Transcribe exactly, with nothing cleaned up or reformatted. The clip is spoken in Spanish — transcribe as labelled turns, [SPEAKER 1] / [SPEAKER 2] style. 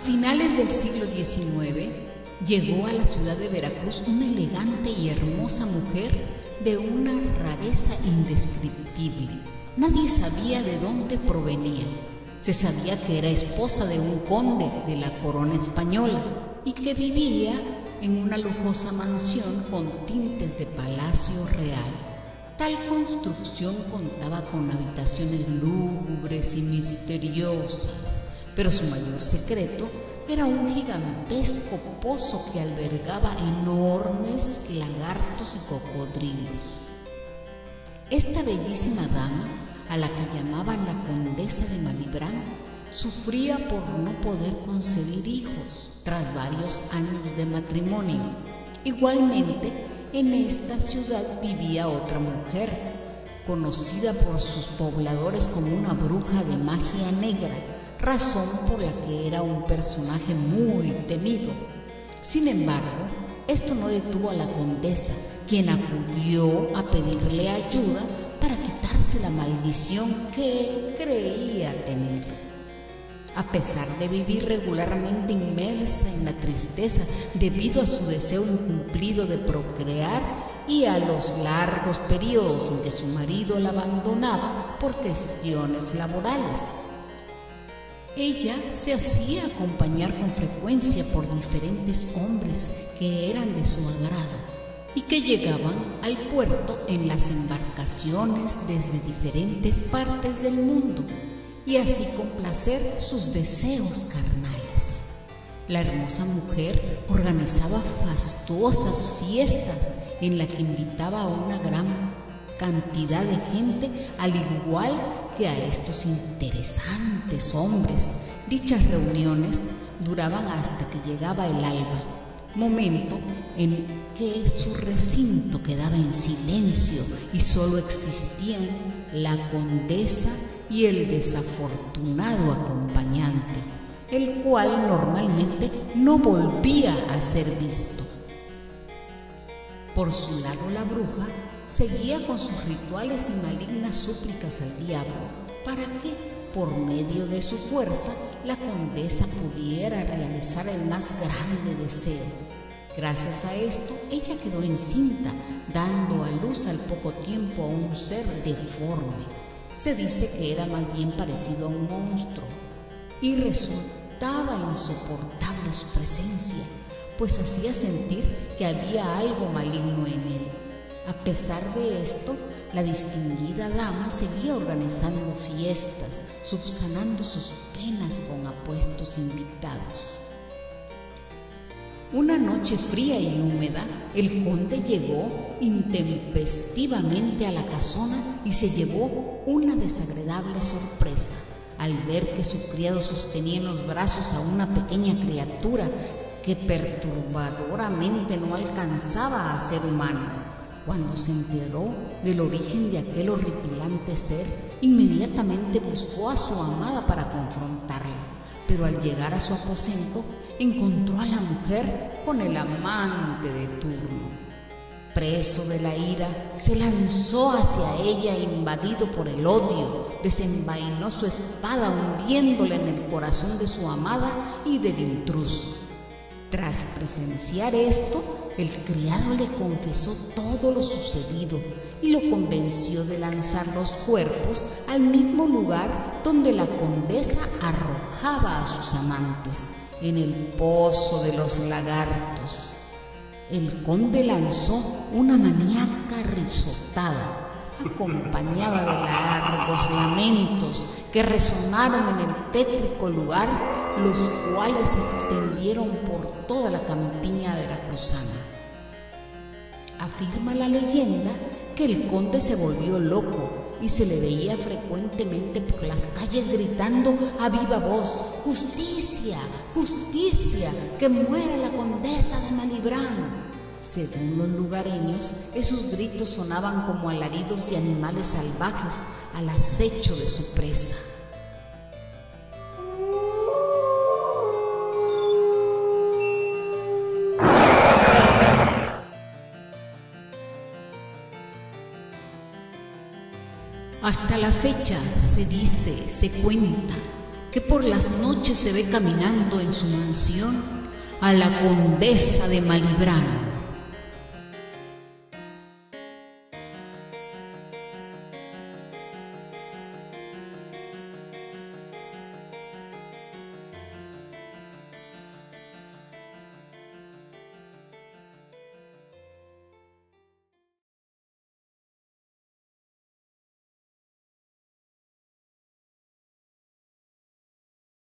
[SPEAKER 1] finales del siglo diecinueve llegó a la ciudad de Veracruz una elegante y hermosa mujer de una rareza indescriptible. Nadie sabía de dónde provenía. Se sabía que era esposa de un conde de la corona española y que vivía en una lujosa mansión con tintes de palacio real. Tal construcción contaba con habitaciones lúgubres y misteriosas, pero su mayor secreto era un gigantesco pozo que albergaba enormes lagartos y cocodrilos. Esta bellísima dama, a la que llamaban la condesa de Malibrán, sufría por no poder concebir hijos tras varios años de matrimonio. Igualmente, en esta ciudad vivía otra mujer, conocida por sus pobladores como una bruja de magia negra, razón por la que era un personaje muy temido. Sin embargo, esto no detuvo a la condesa, quien acudió a pedirle ayuda para quitarse la maldición que creía tener. A pesar de vivir regularmente inmersa en la tristeza debido a su deseo incumplido de procrear y a los largos periodos en que su marido la abandonaba por cuestiones laborales, ella se hacía acompañar con frecuencia por diferentes hombres que eran de su agrado y que llegaban al puerto en las embarcaciones desde diferentes partes del mundo, y así complacer sus deseos carnales. La hermosa mujer organizaba fastuosas fiestas en las que invitaba a una gran cantidad de gente, al igual que a estos interesantes hombres. Dichas reuniones duraban hasta que llegaba el alba, momento en que su recinto quedaba en silencio y solo existían la condesa y el desafortunado acompañante, el cual normalmente no volvía a ser visto. Por su lado, la bruja seguía con sus rituales y malignas súplicas al diablo para que, por medio de su fuerza, la condesa pudiera realizar el más grande deseo. Gracias a esto, ella quedó encinta, dando a luz al poco tiempo a un ser deforme. Se dice que era más bien parecido a un monstruo, y resultaba insoportable su presencia, pues hacía sentir que había algo maligno en él. A pesar de esto, la distinguida dama seguía organizando fiestas, subsanando sus penas con apuestos invitados. Una noche fría y húmeda, el conde llegó intempestivamente a la casona y se llevó una desagradable sorpresa al ver que su criado sostenía en los brazos a una pequeña criatura que perturbadoramente no alcanzaba a ser humano. Cuando se enteró del origen de aquel horripilante ser, inmediatamente buscó a su amada para confrontarla, pero al llegar a su aposento encontró a la mujer con el amante de turno. Preso de la ira, se lanzó hacia ella invadido por el odio, desenvainó su espada hundiéndola en el corazón de su amada y del intruso. Tras presenciar esto, el criado le confesó todo lo sucedido y lo convenció de lanzar los cuerpos al mismo lugar donde la condesa arrojaba a sus amantes, en el pozo de los lagartos. El conde lanzó una maníaca risotada, acompañada de largos lamentos que resonaron en el tétrico lugar, los cuales se extendieron por toda la campiña veracruzana. Afirma la leyenda que el conde se volvió loco y se le veía frecuentemente por las calles gritando a viva voz: ¡Justicia! ¡Justicia! ¡Que muera la condesa de Malibrán! Según los lugareños, esos gritos sonaban como alaridos de animales salvajes al acecho de su presa. Hasta la fecha se dice, se cuenta, que por las noches se ve caminando en su mansión a la condesa de Malibran.